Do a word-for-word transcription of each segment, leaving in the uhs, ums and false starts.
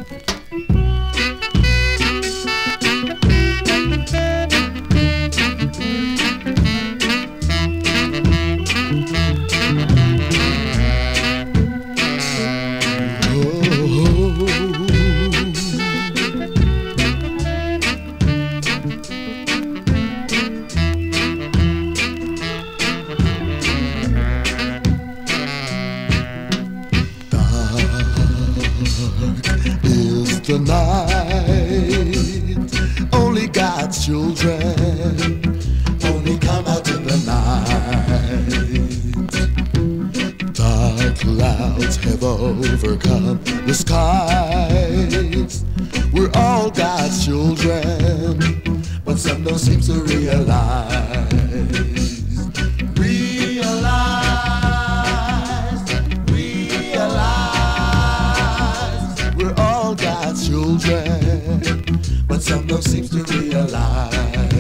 The night, only God's children only come out in the night. Dark clouds have overcome the skies. We're all God's children, but some don't seem to realize. Realize, realize, we're all God's children, but some don't seem to realize.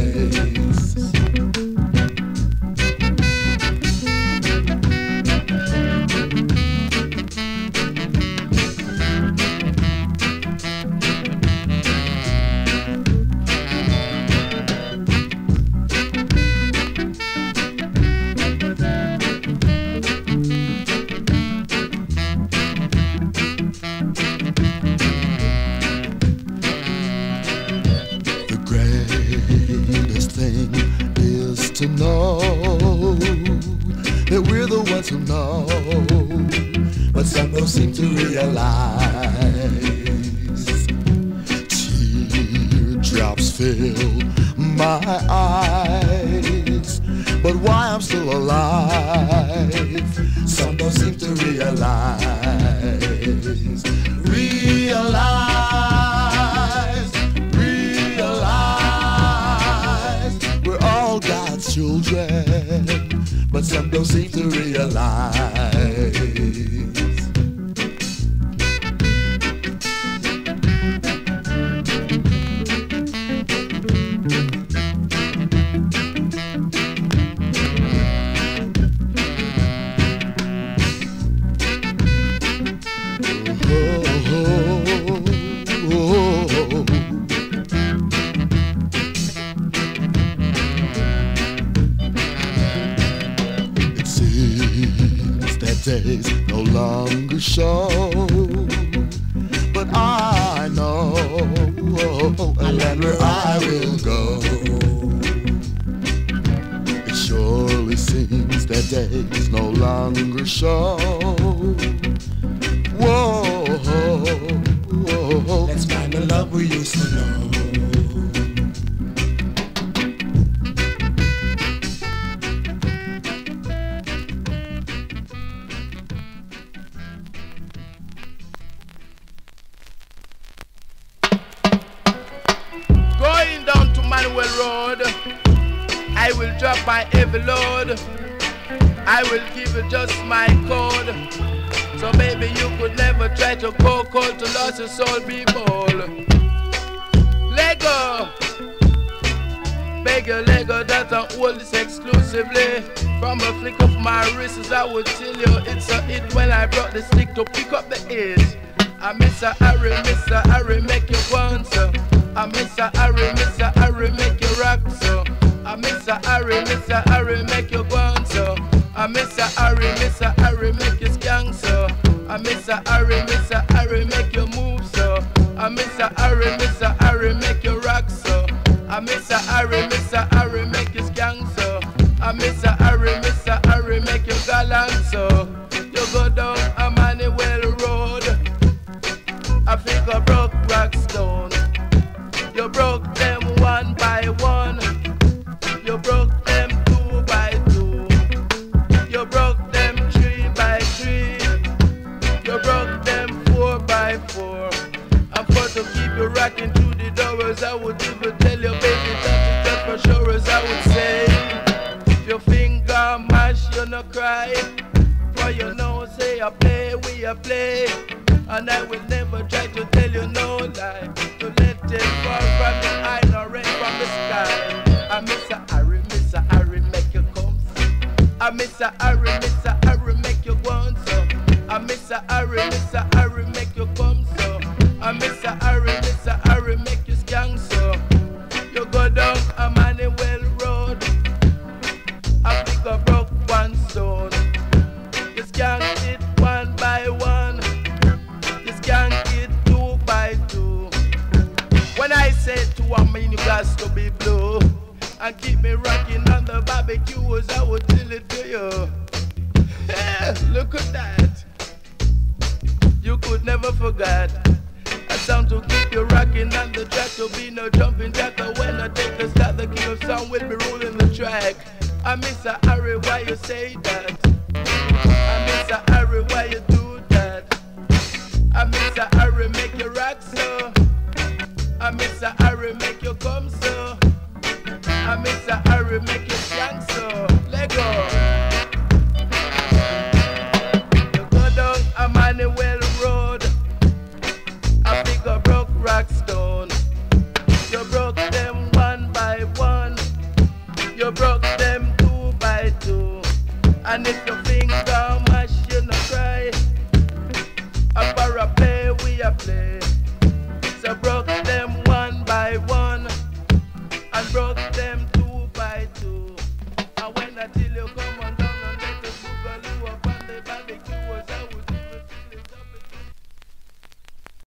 To know that we're the ones who know, but some don't seem to realize. Teardrops fill my eyes, but why I'm still alive, some don't seem to realize. Realize, realize, we're all God's children, but some don't seem to realize. Days no longer show, but I know a land where I will go. It surely seems that days no longer show. Whoa, whoa, let's find the love we used to know. I will drop my heavy load. I will give you just my code. So baby, you could never try to go cold to lose your soul, be bold. Lego, beg your Lego that I hold this exclusively. From a flick of my wrists, I would tell you it's a hit when I brought the stick to pick up the edge. I miss a Harry, Mister Harry, make you want so. I miss a Harry, Mister Harry, make you rock so. I miss a Harry, Mister Harry, make you go on so. I miss a Harry, Mister Harry, make you skank so. I miss a Harry, Mister Harry, make you move so. I miss a Harry, Mister Harry, make you rock so. I miss a Harry, Mister Harry, make you skank so. I miss a Harry, Mister Harry, make you gallant so. You go down Emmanuel Road, I think I broke rock stone. You broke them one by one. You broke them two by two. You broke them three by three. You broke them four by four. And for to keep you rocking through the doors, I would even tell you, baby, that just for sure as I would say. If your finger mash, you no cry. For you know, say I play, we a play. And I will never try to tell you no lie. To let it fall from the eye, nor rain from the sky. I miss a Harry, miss a Harry, make you come so. I miss a Harry, miss a Harry, make you go on so. I miss a Harry, miss a Harry, make you come so. I I miss a hurry, miss a hurry, make you skank so. You go down a Manuel Road, I pick a broke one stone. You skank it one by one, you skank it two by two. When I say two, I mean you got to be blue. And keep me rocking on the barbecues, I would tell it to you. Yeah, look at that. You could never forget. A sound to keep you rocking on the track, to be no jumping jack. When I take a start, the king of sound will be ruling the track. I miss a Harry, why you say that? I miss a Harry, why you do that? I miss a Harry, make you rock so. I miss a Harry, make you come so. I miss a Harry, make you skank so. Let go. You go down a Manuel Road, I pick a broke rock stone. You broke them one by one, you broke them two by two. And if your finger mash, you no cry. A for a play, we a play. So broke them one by one, and broke them two by two. And when I tell you go